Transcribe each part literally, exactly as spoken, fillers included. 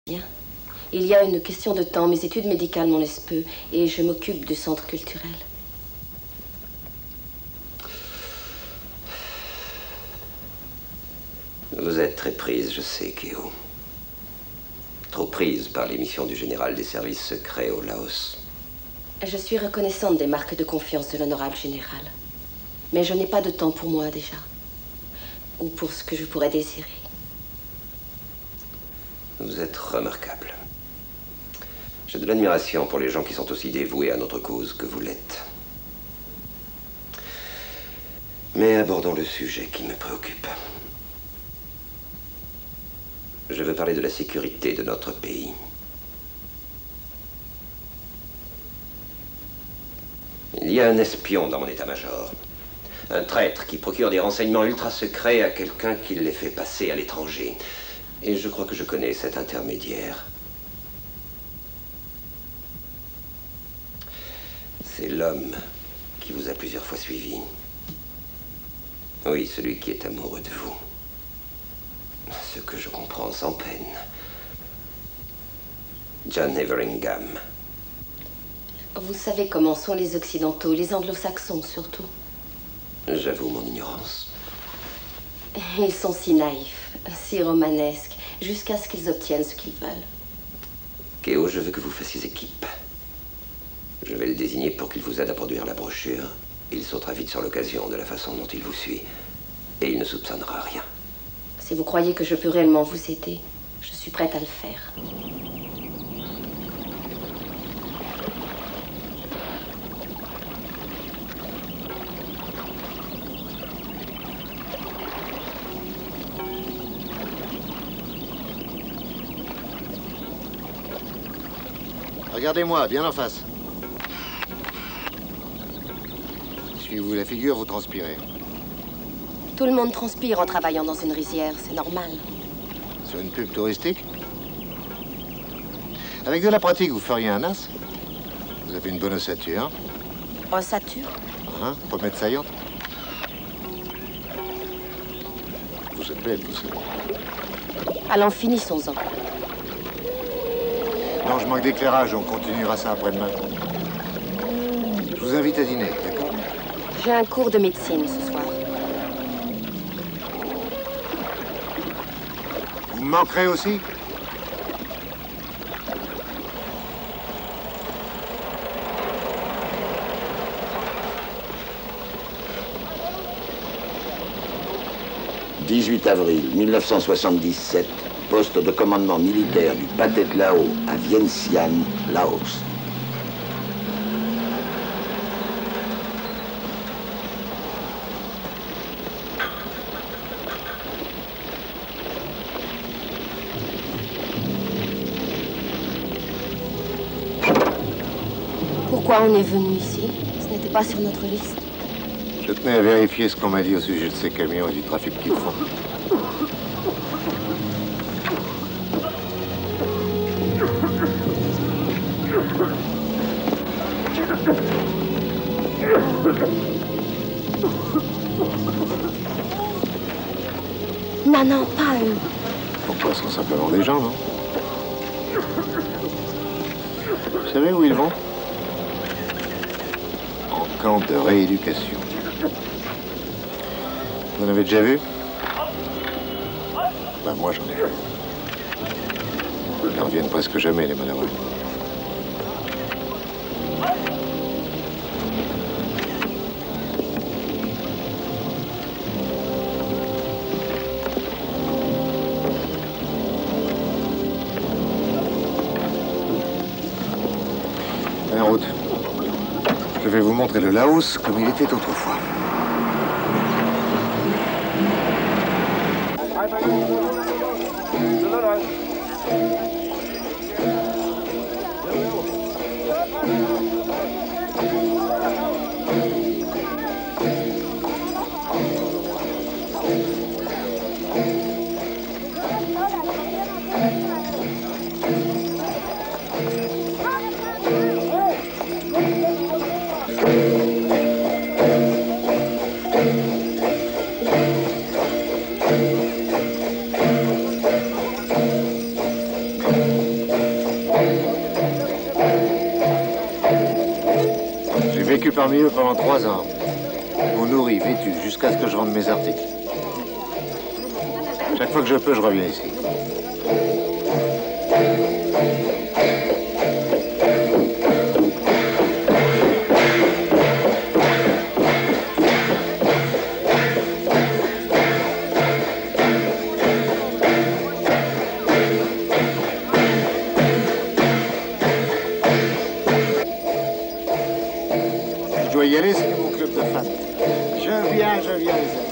Bien. Il y a une question de temps. Mes études médicales m'en laissent peu et je m'occupe du centre culturel. Vous êtes très prise, je sais, Keo. Trop prise par l'émission du général des services secrets au Laos. Je suis reconnaissante des marques de confiance de l'honorable général. Mais je n'ai pas de temps pour moi déjà. Ou pour ce que je pourrais désirer. Vous êtes remarquable. J'ai de l'admiration pour les gens qui sont aussi dévoués à notre cause que vous l'êtes. Mais abordons le sujet qui me préoccupe. Je veux parler de la sécurité de notre pays. Il y a un espion dans mon état-major. Un traître qui procure des renseignements ultra secrets à quelqu'un qui les fait passer à l'étranger. Et je crois que je connais cet intermédiaire. C'est l'homme qui vous a plusieurs fois suivi. Oui, celui qui est amoureux de vous. Ce que je comprends sans peine. John Everingham. Vous savez comment sont les Occidentaux, les Anglo-Saxons surtout. J'avoue mon ignorance. Ils sont si naïfs, si romanesques, jusqu'à ce qu'ils obtiennent ce qu'ils veulent. Keo, je veux que vous fassiez équipe. Je vais le désigner pour qu'il vous aide à produire la brochure. Il sautera vite sur l'occasion de la façon dont il vous suit. Et il ne soupçonnera rien. Si vous croyez que je peux réellement vous aider, je suis prête à le faire. Regardez-moi, bien en face. Suivez-vous la figure, vous transpirez. Tout le monde transpire en travaillant dans une rizière, c'est normal. Sur une pub touristique? Avec de la pratique, vous feriez un as? Vous avez une bonne ossature. Ossature? Hein? Pour mettre saillante? Vous êtes belle, vous. Allons, finissons-en. Non, je manque d'éclairage, on continuera ça après-demain. Je vous invite à dîner, d'accord? J'ai un cours de médecine ce soir. Vous me manquerez aussi? dix-huit avril mille neuf cent soixante-dix-sept, poste de commandement militaire du Pathet Lao à Vientiane, Laos. Pourquoi on est venu ici? Ce n'était pas sur notre liste. Je tenais à vérifier ce qu'on m'a dit au sujet de ces camions et du trafic qu'ils font. Non, non, pas eux. Pourquoi? Ce sont simplement des gens, non? Vous savez où ils vont? En camp de rééducation. Vous en avez déjà vu? Ben, moi, j'en ai vu. Ils ne reviennent presque jamais, les malheureux. En route. Je vais vous montrer le Laos comme il était autrefois. parmi eux pendant trois ans. On nourrit, vêtu, jusqu'à ce que je vende mes articles. Chaque fois que je peux, je reviens ici. Je dois y aller, c'est mon club de fans. Je viens, je viens, les amis.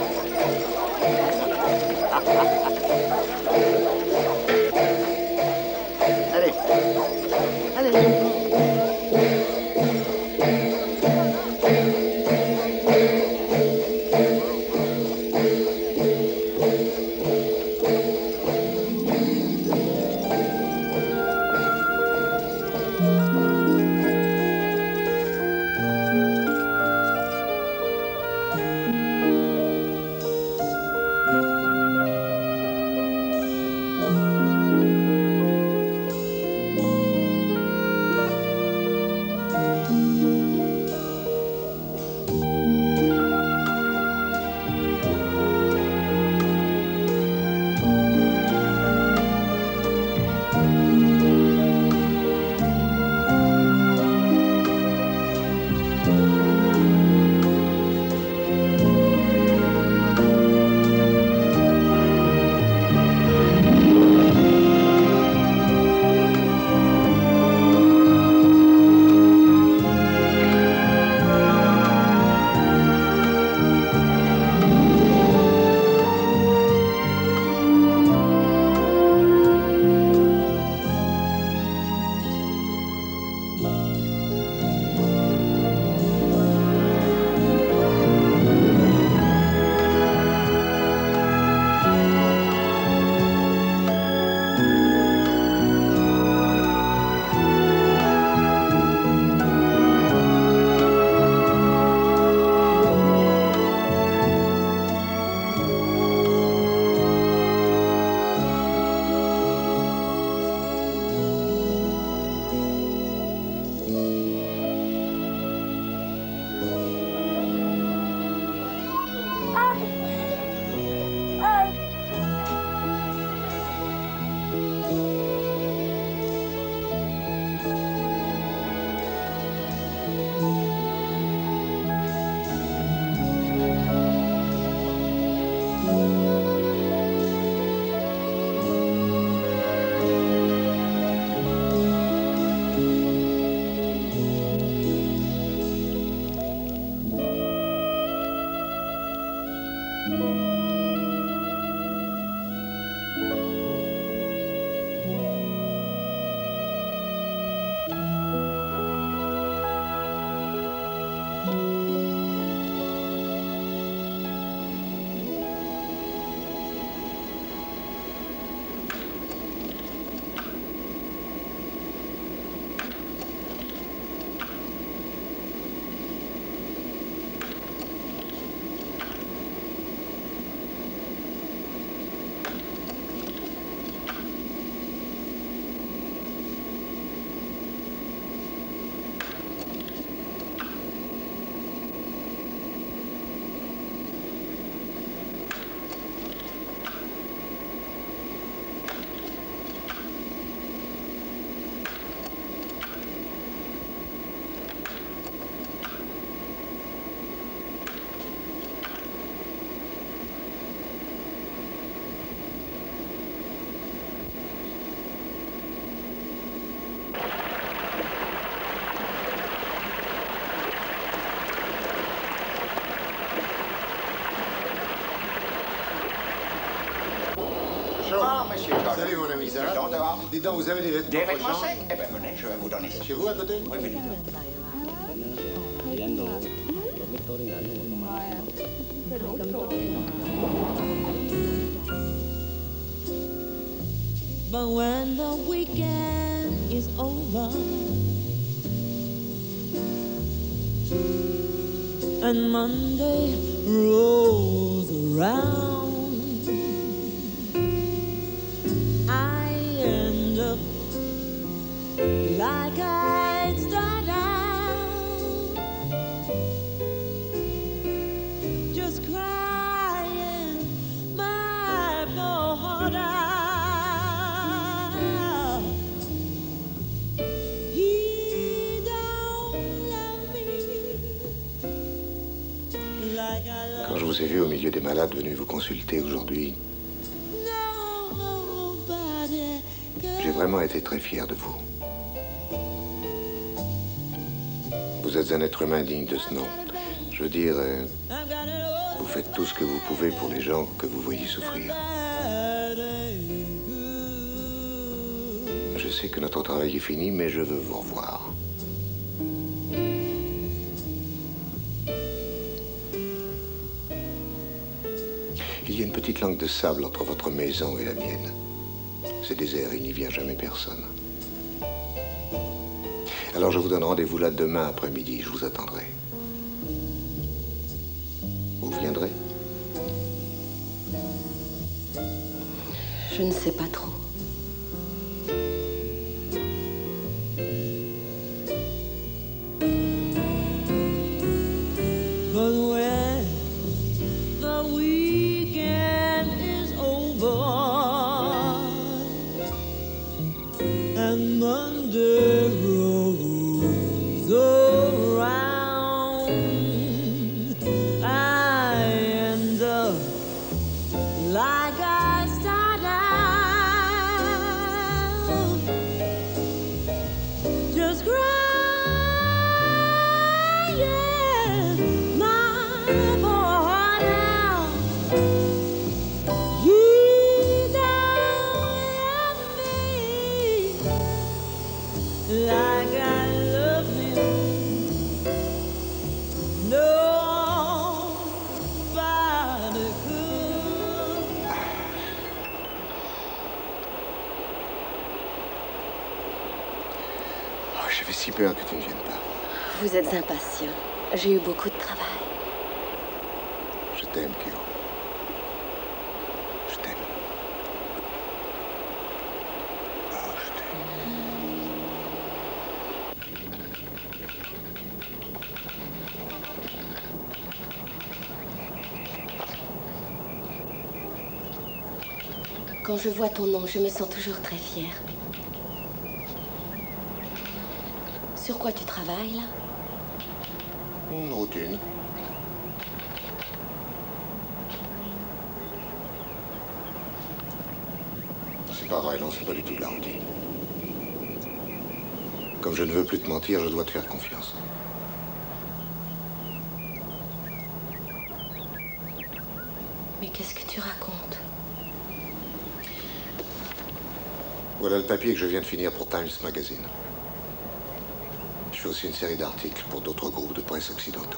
Allez. Allez. Bonjour, monsieur Toll. Salut, mon ami, ça va? Dehors, dehors. Dis donc, vous avez des vêtements Des vêtements prochains? secs? Eh ben, venez, je vais vous donner ça. Chez vous, à côté? Oui, venez. But when the weekend is over and Monday rolls around, I end up like I start out. vous ai vu au milieu des malades venus vous consulter aujourd'hui, j'ai vraiment été très fier de vous. Vous êtes un être humain digne de ce nom. Je veux dire, euh, vous faites tout ce que vous pouvez pour les gens que vous voyez souffrir. Je sais que notre travail est fini, mais je veux vous revoir. Il y a une petite langue de sable entre votre maison et la mienne. C'est désert, il n'y vient jamais personne. Alors je vous donne rendez-vous là demain après-midi, je vous attendrai. Vous viendrez? Je ne sais pas trop. But when the weekend is over and Monday rolls around, I end up like I start out, just crying. Like I love him, nobody could. Oh, j'avais si peur que tu ne viennes pas. Vous êtes impatient. J'ai eu beaucoup de travail. Je t'aime, Kéo. Je t'aime. Oh, je t'aime. Quand je vois ton nom, je me sens toujours très fière. Sur quoi tu travailles, là? Une routine. C'est pas vrai, non, c'est pas du tout de la routine. Comme je ne veux plus te mentir, je dois te faire confiance. Mais qu'est-ce que tu racontes? Voilà le papier que je viens de finir pour Times Magazine. Je fais aussi une série d'articles pour d'autres groupes de presse occidentaux.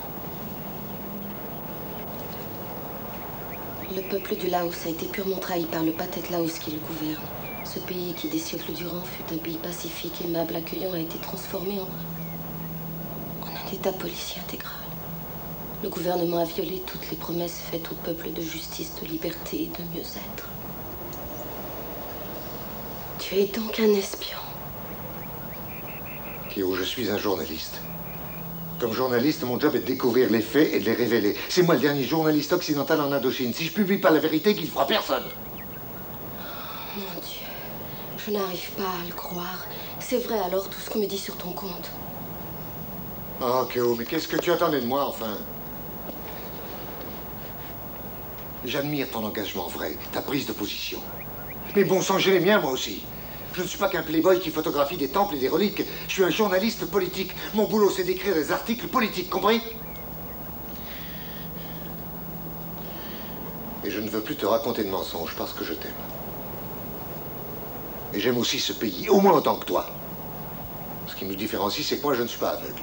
Le peuple du Laos a été purement trahi par le Pathet Laos qui le gouverne. Ce pays qui, des siècles durant, fut un pays pacifique, aimable, accueillant, a été transformé en, en un état policier intégral. Le gouvernement a violé toutes les promesses faites au peuple de justice, de liberté et de mieux-être. Tu es donc un espion. Kéo, je suis un journaliste. Comme journaliste, mon job est de découvrir les faits et de les révéler. C'est moi le dernier journaliste occidental en Indochine. Si je publie pas la vérité, qu'il fera personne. Mon Dieu, je n'arrive pas à le croire. C'est vrai alors tout ce qu'on me dit sur ton compte. Oh, Kéo, mais qu'est-ce que tu attendais de moi, enfin? J'admire ton engagement vrai, ta prise de position. Mais bon sang, j'ai les miens, moi aussi. Je ne suis pas qu'un playboy qui photographie des temples et des reliques. Je suis un journaliste politique. Mon boulot, c'est d'écrire des articles politiques, compris? Et je ne veux plus te raconter de mensonges parce que je t'aime. Et j'aime aussi ce pays, au moins autant que toi. Ce qui nous différencie, c'est que moi, je ne suis pas aveugle.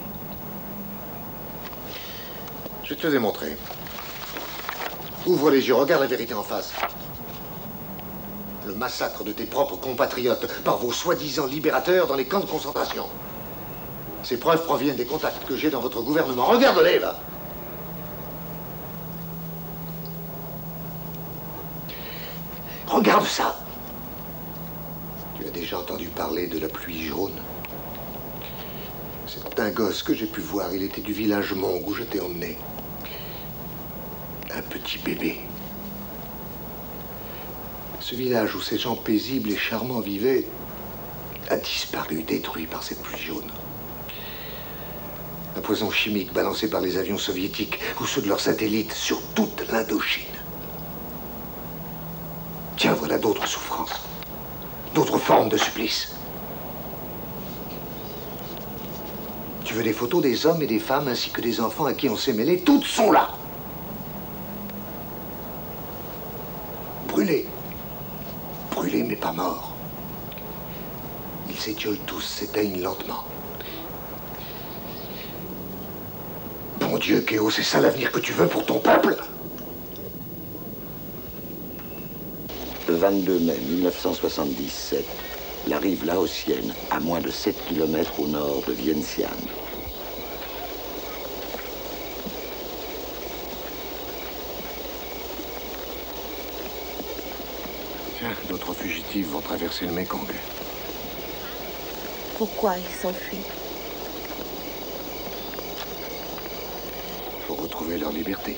Je vais te le démontrer. Ouvre les yeux, regarde la vérité en face. Le massacre de tes propres compatriotes par vos soi-disant libérateurs dans les camps de concentration. Ces preuves proviennent des contacts que j'ai dans votre gouvernement. Regarde-les, là. Regarde ça. Tu as déjà entendu parler de la pluie jaune? C'est un gosse que j'ai pu voir. Il était du village Mong où je t'ai emmené. Un petit bébé. Ce village où ces gens paisibles et charmants vivaient a disparu, détruit par cette pluie jaune. Un poison chimique balancé par les avions soviétiques ou ceux de leurs satellites sur toute l'Indochine. Tiens, voilà d'autres souffrances. D'autres formes de supplice. Tu veux des photos des hommes et des femmes ainsi que des enfants à qui on s'est mêlé? Toutes sont là. Brûlés. Brûlés mais pas morts. Ils s'étiolent tous, s'éteignent lentement. Bon Dieu, Kéo, c'est ça l'avenir que tu veux pour ton peuple? Le vingt-deux mai mille neuf cent soixante-dix-sept, la rive laotienne, à moins de sept kilomètres au nord de Vientiane. Tiens, d'autres fugitifs vont traverser le Mekong. Pourquoi ils s'enfuient? Pour retrouver leur liberté.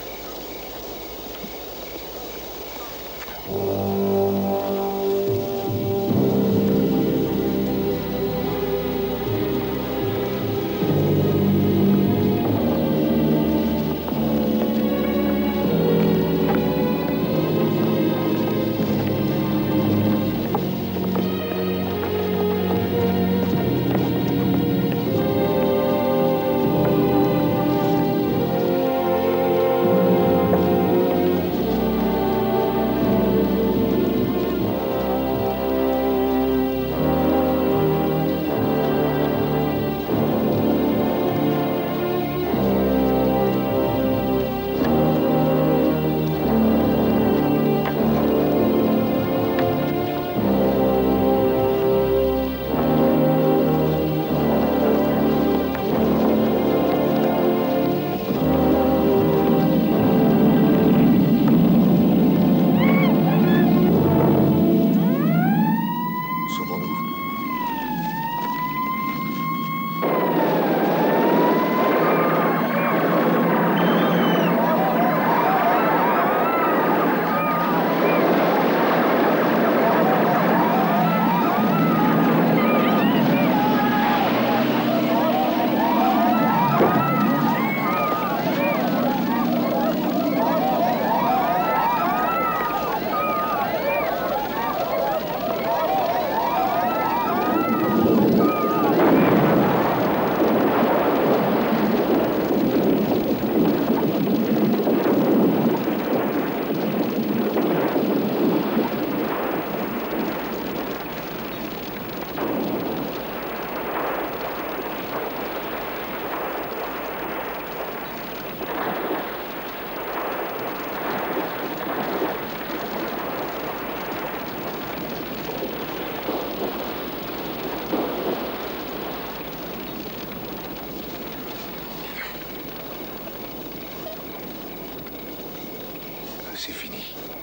C'est fini.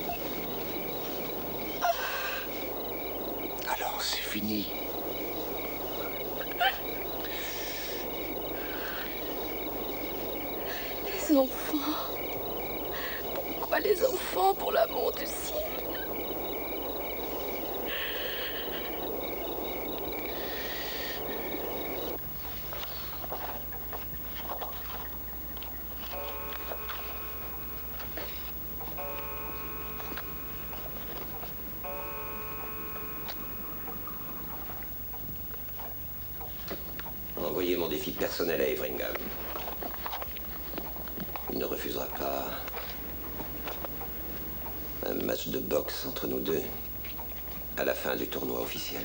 Alors, c'est fini. Les enfants. Pourquoi les enfants, pour l'amour du ciel? Envoyez mon défi personnel à Everingham. Il ne refusera pas un match de boxe entre nous deux à la fin du tournoi officiel.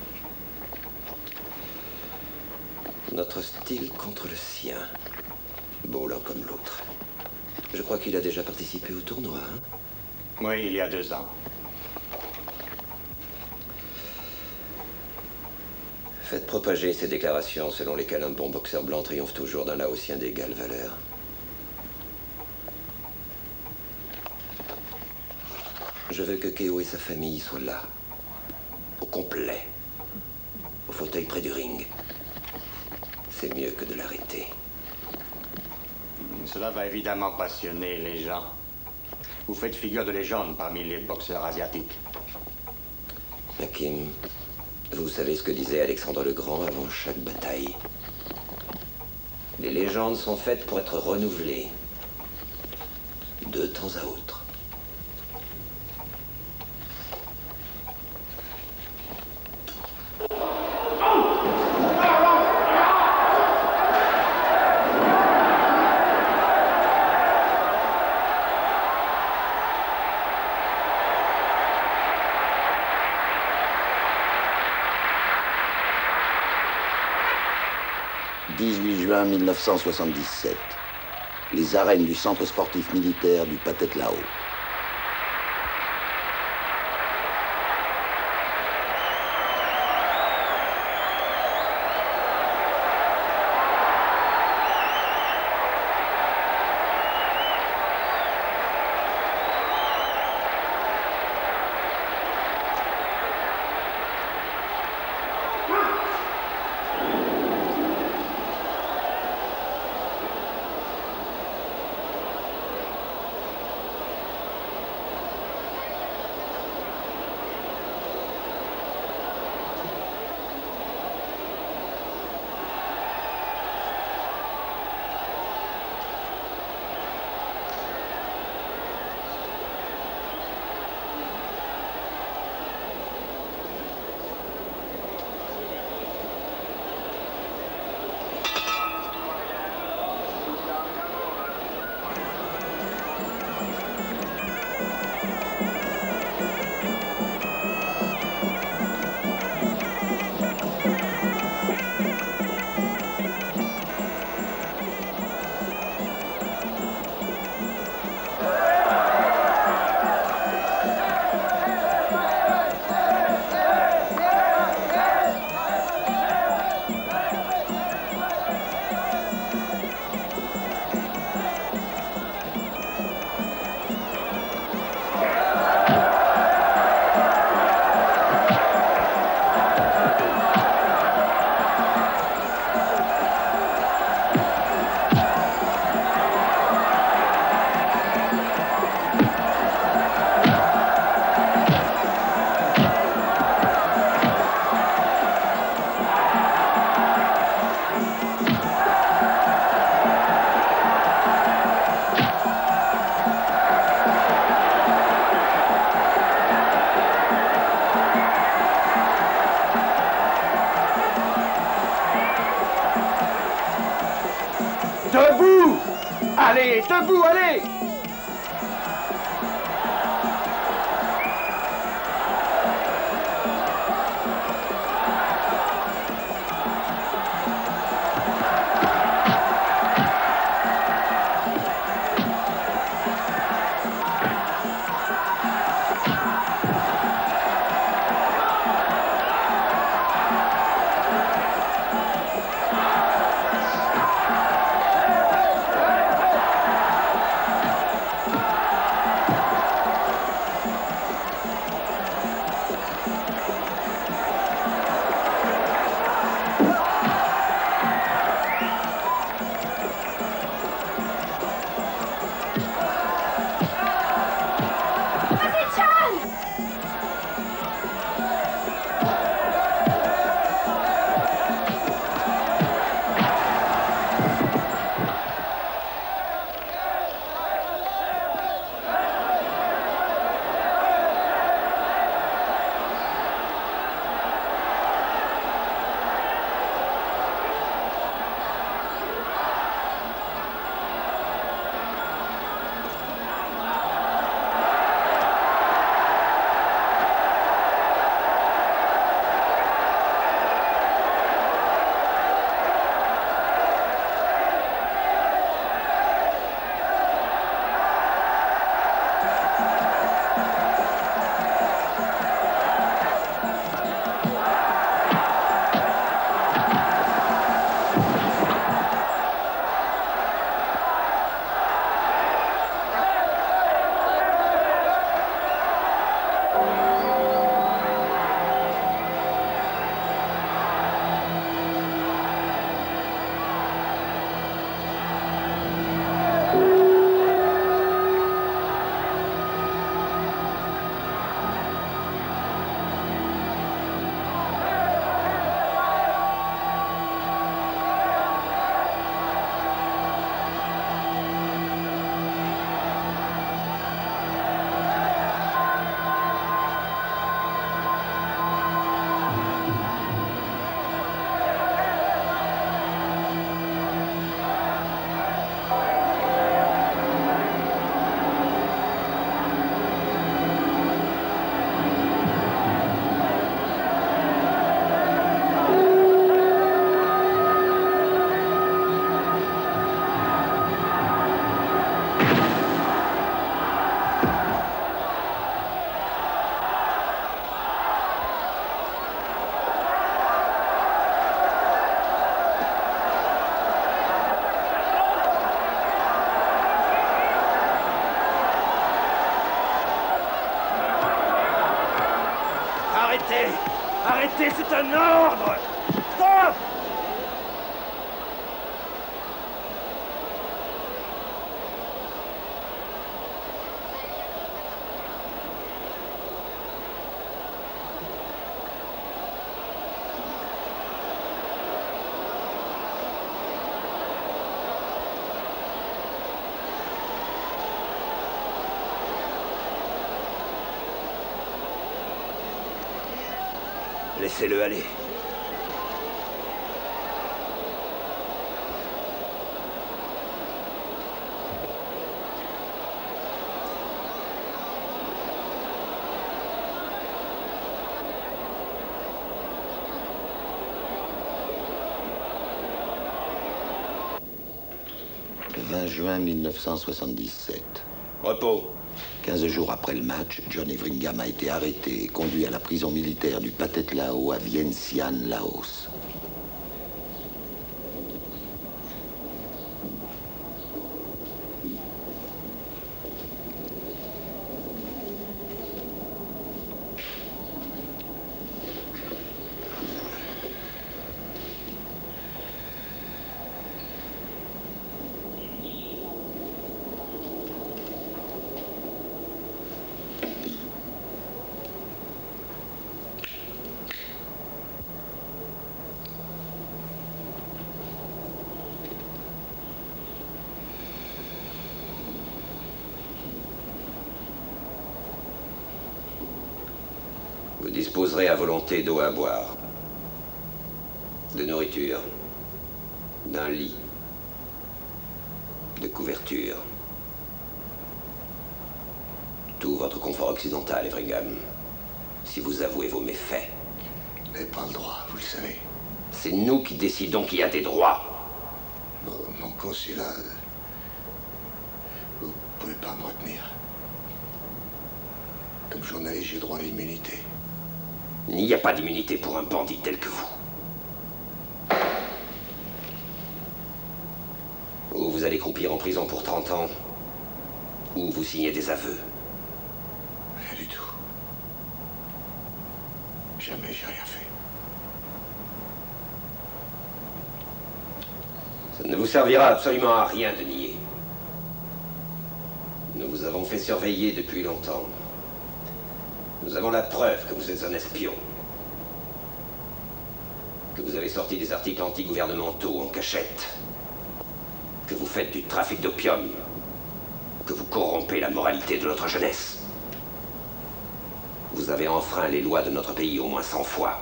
Notre style contre le sien, beau l'un comme l'autre. Je crois qu'il a déjà participé au tournoi, hein? Oui, il y a deux ans. Faites propager ces déclarations selon lesquelles un bon boxeur blanc triomphe toujours d'un Laotien d'égale valeur. Je veux que Kéo et sa famille soient là, au complet, au fauteuil près du ring. C'est mieux que de l'arrêter. Cela va évidemment passionner les gens. Vous faites figure de légende parmi les boxeurs asiatiques. Hakim, vous savez ce que disait Alexandre le Grand avant chaque bataille? Les légendes sont faites pour être renouvelées. De temps à autre. dix-huit juin mille neuf cent soixante-dix-sept. Les arènes du centre sportif militaire du Pathet Lao. Debout! Allez, debout, allez! Arrêtez! Arrêtez, c'est un ordre! Stop! Laissez-le aller. vingt juin mille neuf cent soixante-dix-sept. Repos. Quinze jours après le match, John Everingham a été arrêté et conduit à la prison militaire du Pathet Lao à Vientiane, Laos. Vous disposerez à volonté d'eau à boire, de nourriture, d'un lit, de couverture. Tout votre confort occidental, Everingham, si vous avouez vos méfaits. Vous n'avez pas le droit, vous le savez. C'est nous qui décidons qui a des droits. Mon, mon consulat... Vous pouvez pas me retenir. Comme journaliste, j'ai droit à l'immunité. Il n'y a pas d'immunité pour un bandit tel que vous. Ou vous allez croupir en prison pour trente ans, ou vous signez des aveux. Rien du tout. Jamais j'ai rien fait. Ça ne vous servira absolument à rien de nier. Nous vous avons fait surveiller depuis longtemps. Nous avons la preuve que vous êtes un espion. Que vous avez sorti des articles anti-gouvernementaux en cachette. Que vous faites du trafic d'opium. Que vous corrompez la moralité de notre jeunesse. Vous avez enfreint les lois de notre pays au moins cent fois.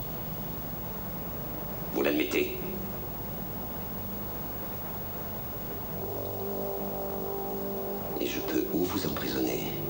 Vous l'admettez? Et je peux ou vous emprisonner,